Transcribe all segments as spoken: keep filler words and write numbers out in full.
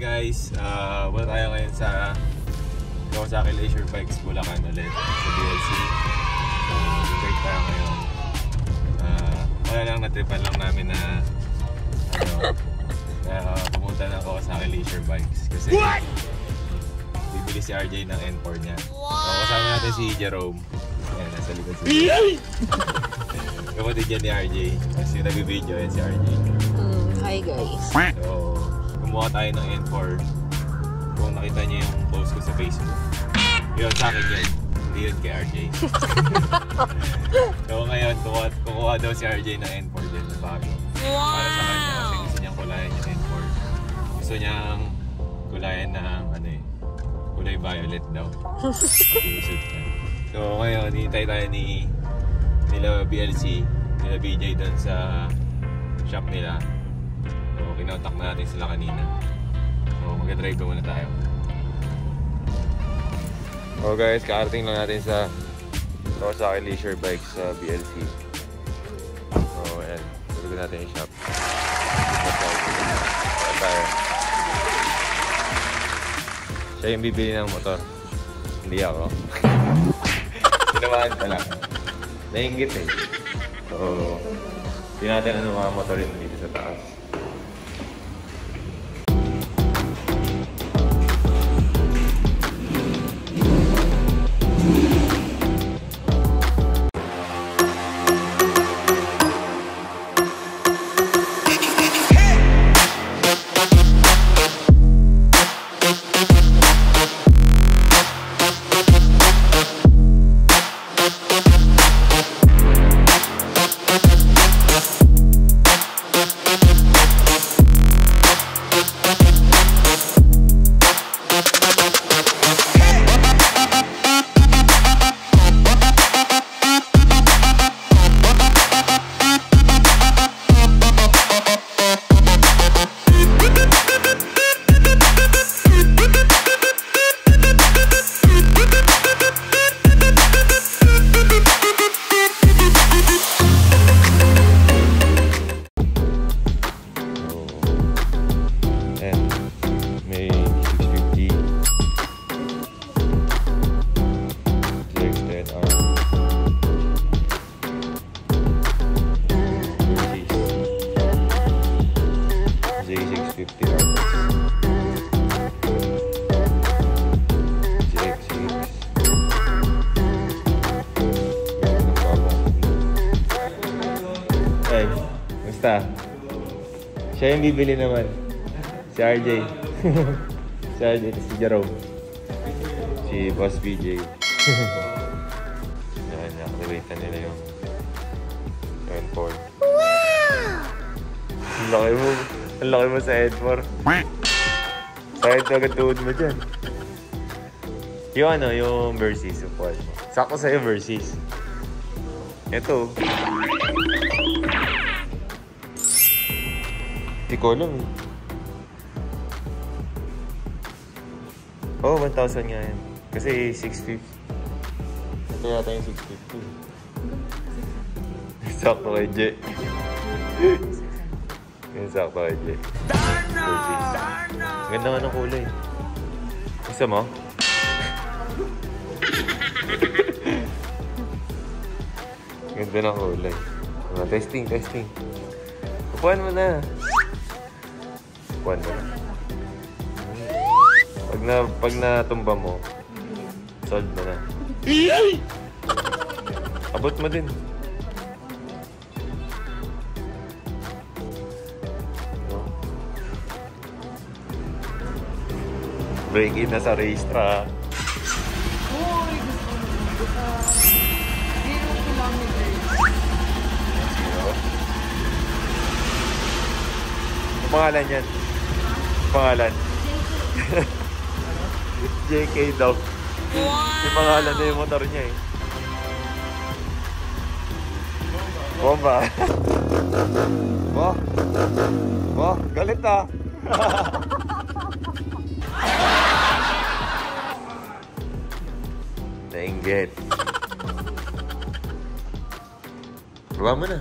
guys, uh, wala tayo ngayon sa Kawasaki Leisure Bikes Bulacan ulit sa B L C. Uh, break tayo ngayon. Uh, wala lang, natripan lang namin na ano, uh, pumunta ng Kawasaki Leisure Bikes kasi What? bibili si R J ng N four niya. Wow. So, kasama natin si Jerome. Ayan, nasa likod si kapatid niya ni R J. Kasi nag-video yan si R J. Mm, hi guys. So, kumuha tayo ng N four. Kung nakita niyo yung post ko sa Facebook. Yun, sa akin yun. Hindi yun kay R J. So ngayon, kukuha, kukuha daw si R J ng N four din na bago. Wow! Para sa kanya kasi gusto niyang kulayan yung N four. Gusto niyang kulayan ng ano eh, kulay violet daw. Pag-iusod na. So ngayon, hinintay tayo ni nila B L C, nila B J doon sa shop nila. So kinontak na natin sila kanina. So mag-drive ko muna tayo. So guys, kakarating lang natin sa Kawasaki Leisure Bikes sa B L C. So ayan, tuloy natin yung shop. Tayo. Siya yung bibili ng motor. Hindi ako. Sinamaan ka lang. Nainggit eh. So, hindi natin ano mga motor rin dito sa taas. Basta, siya yung bibili naman. Si R J. Si R J, si Jerome. Si Boss B J. Yan, activate nila yung N four. Wow! Ang laki mo. Ang laki mo sa N four. Sahid na agad tuhod mo dyan. Yung ano, yung Versys. Sakto sa'yo Versys. Ito. Hindi ko alam eh. Oh, one thousand nga yan. Kasi six fifty. Ito yata yung six fifty. Sakto kay J. Yung sakto kay J. Darno! Ganda nga ng kulay. Gusto mo? Ganda ng kulay. Uh, testing, testing. Upuan mo na. Upuan mo na. Pag na, pag natumba mo, solve mo na. Abot mo din. No? Break in na sa racetrack. Uy, gusto mo. Zero kilometers. Zero? Ang pangalan yan? Ang pangalan? J K daw. Wow! Yung pangalan na yung motor niya eh. Bomba! Wah! Wah! Galit ah! Nainggit. Baba mo na.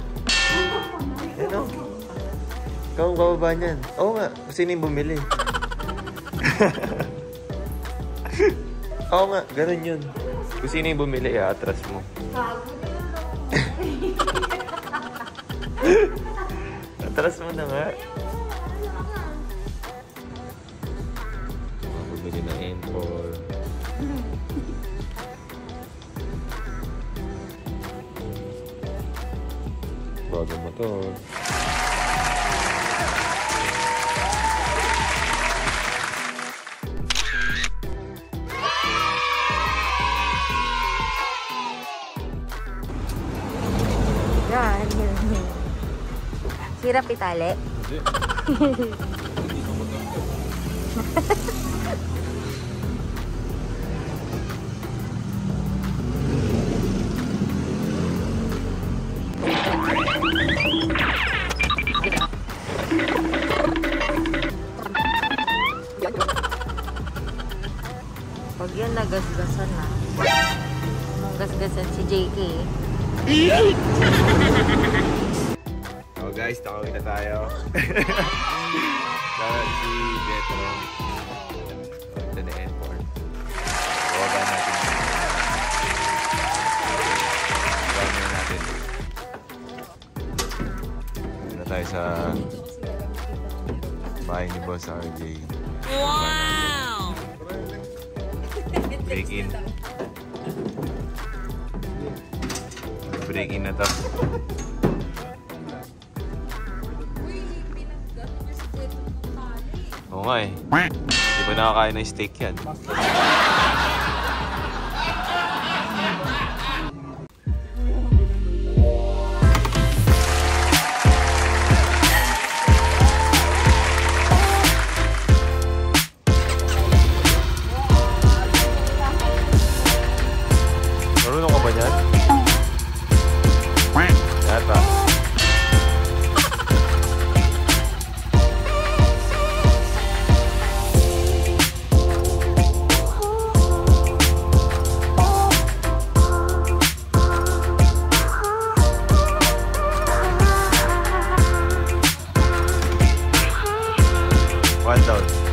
Yan o. Ikaw ang bababa niyan. Oo nga. Sino yung bumili? Oo nga, ganun yun. Kung sino yung bumili, i-atras mo. Atras mo na nga. Bumili na N four. Bagong motor. Yan. Hirap itali. Hindi. Pag yun nagasgasan na. Nung gasgasan si J K. So guys, nakawin na tayo. Kaya si Jetro. Ito na N four. Huwagan natin. Huwagan natin. Muna tayo sa bahay ni Boss R J. Wow! Break in. Break in na to. Oo nga eh. Di ba nakakain ng steak yan? Marunong ka ba niyan? Yata. One down.